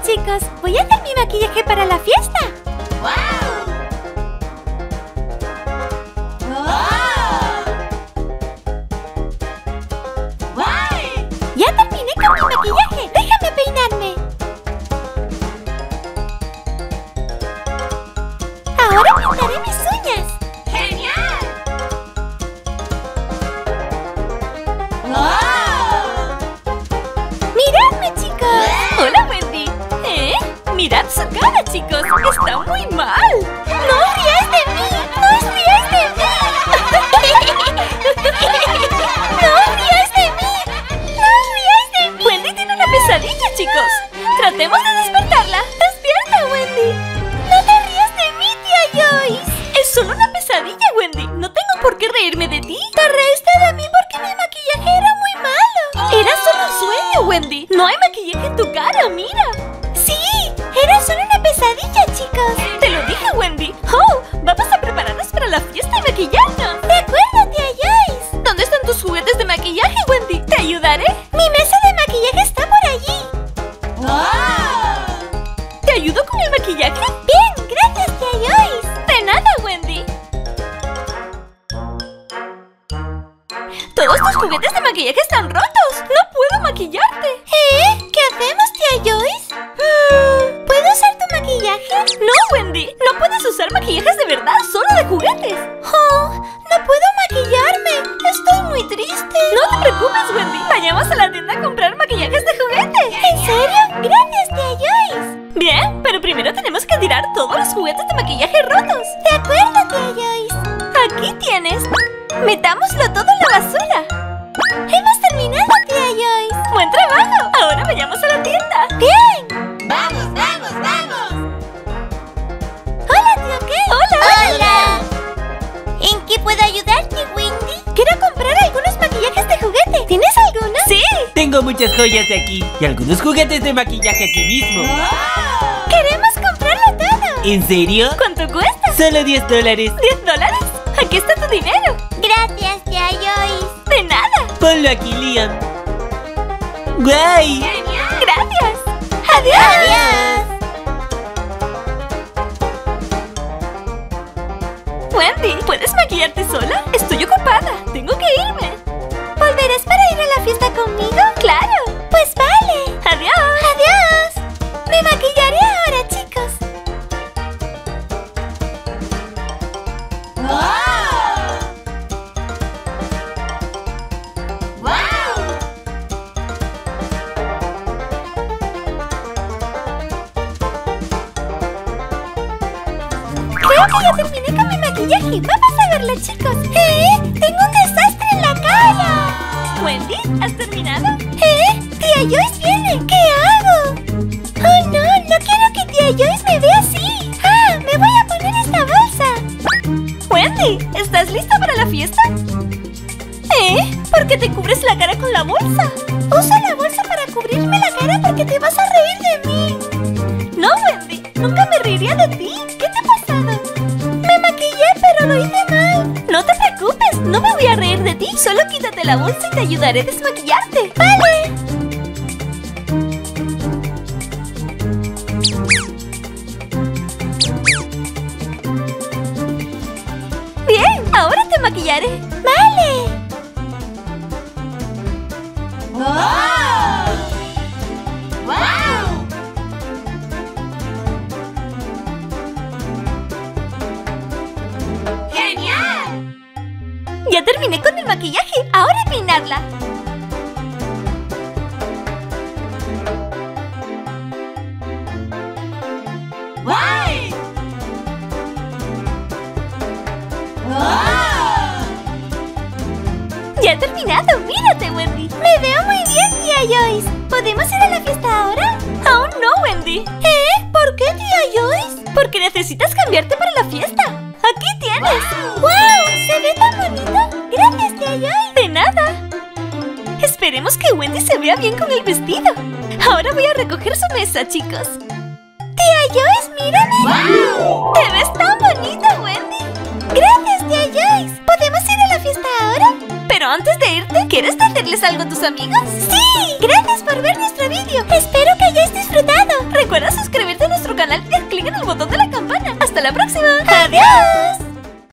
chicos, voy a hacer mi maquillaje para la fiesta. ¡Wow! Ya terminé con mi maquillaje. Déjame peinarme. Ahora pintaré mis uñas. ¡Genial! ¡Miradme, chicos! Hola, Wendy. Mirad su cara, chicos. Está muy mal. ¡No os riáis de mí! ¡No os riáis de mí! ¡No os riáis de mí! ¡No os riáis de mí! Wendy tiene una pesadilla, chicos. Tratemos de despertarla. ¡Despierta, Wendy! ¡No te rías de mí, tía Joyce! Es solo una pesadilla, Wendy. No tengo por qué reírme de ti. Te reíste de mí porque mi maquillaje era muy malo. Era solo un sueño, Wendy. No hay maquillaje en tu cara, mira. ¡Sí! ¡Era solo una pesadilla, chicos! Te lo dije, Wendy. ¡Oh! Vamos a prepararnos para la fiesta y maquillarnos. ¡De acuerdo, tía Joyce! ¿Dónde están tus juguetes de maquillaje, Wendy? ¿Te ayudaré? ¡Mi mesa de maquillaje está por allí! ¿Te ayudo con el maquillaje? ¡Bien! ¡Gracias, tía Joyce! De nada, Wendy. Todos tus juguetes de maquillaje están rotos. No puedo maquillarte. ¿Qué hacemos, tía Joyce? ¿Puedo usar tu maquillaje? No, Wendy. No puedes usar maquillajes de verdad, solo de juguetes. ¡Oh! ¡No puedo maquillarme! ¡Estoy muy triste! No te preocupes, Wendy. Vayamos a la tienda a comprar maquillajes de juguete. ¿En serio? ¡Gracias, tía Joyce! Bien, pero primero tenemos que tirar todos los juguetes de maquillaje rotos. De acuerdo, tía Joyce. Aquí tienes. Metámoslo todo en la basura. ¡Hemos terminado, tía Joyce! ¡Buen trabajo! Ahora vayamos a la tienda. ¡Bien! ¡Vamos, vamos, vamos! ¡Hola, tío Ken! ¡Hola! ¡Hola! ¿En qué puedo ayudarte, Wendy? Quiero comprar algunos maquillajes de juguete. ¿Tienes alguno? ¡Sí! Tengo muchas joyas de aquí y algunos juguetes de maquillaje aquí mismo. ¡Queremos comprarlo todo! ¿En serio? ¿Cuánto cuesta? Solo $10. ¿$10? Aquí está tu dinero. Gracias, tía Joyce. De nada. Ponlo aquí, Liam. ¡Guay! ¡Genial! Gracias. ¡Adiós! Wendy, ¿puedes maquillarte sola? Estoy ocupada. Tengo que irme. ¿Volverás para ir a la fiesta conmigo? ¡Claro! Pues vale. ¡Adiós! ¡Adiós! Me maquillaré ahora, chicos. Creo que ya terminé con mi maquillaje. Vamos a verlo, chicos. ¡Tengo un desastre en la cara! Wendy, ¿has terminado? ¡Tía Joyce viene! ¿Qué hago? ¡Oh, no! ¡No quiero que tía Joyce me vea así! ¡Ah! ¡Me voy a poner esta bolsa! Wendy, ¿estás lista para la fiesta? ¿Por qué te cubres la cara con la bolsa? Uso la bolsa para cubrirme la cara porque te vas a reír de mí. No, Wendy, nunca me reiría de ti. ¿Qué te ha pasado? Me maquillé, pero lo hice mal. No te preocupes, no me voy a reír de ti. Solo quítate la bolsa y te ayudaré a desmaquillarte. ¡Vale! Bien, ahora te maquillaré. ¡Vale! ¡Genial! Ya terminé con el maquillaje. Ahora a peinarla. ¡Guay! Ya he terminado. Mírate, Wendy. Me veo muy bien, tía Joyce. ¿Podemos ir a la fiesta ahora? Aún no, Wendy. ¿Por qué, tía Joyce? Porque necesitas cambiarte para la fiesta. Aquí tienes. ¡Wow! ¿Se ve tan bonito? Gracias, tía Joyce. De nada. Esperemos que Wendy se vea bien con el vestido. Ahora voy a recoger su mesa, chicos. Tía Joyce, mírame. ¡Wow! ¡Te ves tan bonita, Wendy! Gracias, tía Joyce. ¿Podemos ir a la fiesta ahora? Pero antes de irte, ¿quieres decirles algo a tus amigos? ¡Sí! Gracias por ver nuestro vídeo. Espero que hayáis disfrutado. Recuerda activen el botón de la campana. ¡Hasta la próxima! ¡Adiós!